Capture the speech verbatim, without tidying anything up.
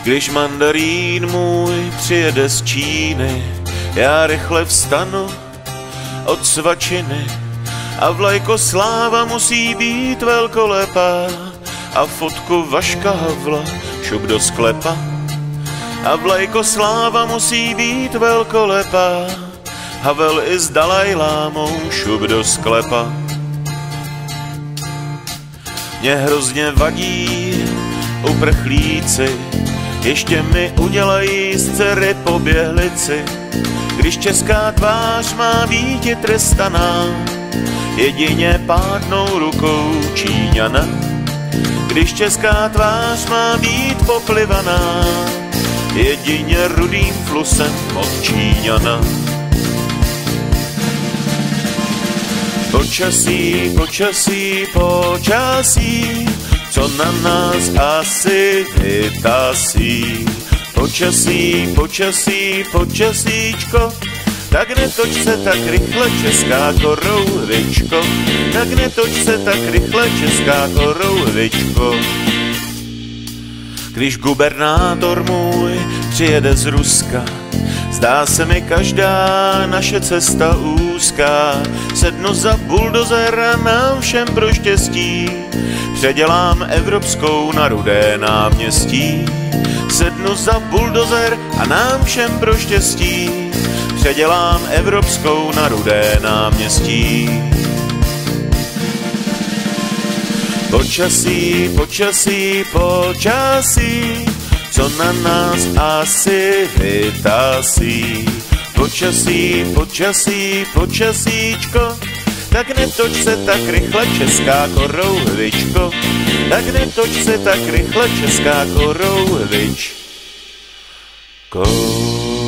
Když mandarín můj přijede z Číny, já rychle vstanu od svačiny a vlajkosláva musí být velkolepá a fotku Vaška Havla šup do sklepa. A vlajkosláva musí být velkolepá, Havel i s Dalajlámou šup do sklepa. Mě hrozně vadí uprchlíci, ještě mi udělají z dcery poběhlici. Když česká tvář má býti trestaná, jedině pádnou rukou Číňana. Když česká tvář má být poplivaná, jedině rudým flusem od Číňana. Počasí, počasí, počasí, co na nás asi vytasí. Počasí, počasí, počasíčko, tak netoč se tak rychle česká korouhvičko, tak netoč se tak rychle česká korouhvičko. Když gubernátor můj přijede z Ruska, zdá se mi každá naše cesta úzká. Sednu za buldozer a nám všem pro štěstí předělám evropskou na Rudé náměstí. Sednu za buldozer a nám všem pro štěstí předělám evropskou na Rudé náměstí. Počasí, počasí, počasí, co na nás asi vytasí. Počasí, počasí, počasíčko, tak netoč se tak rychle česká korouhvičko, tak netoč se tak rychle česká korouhvičko.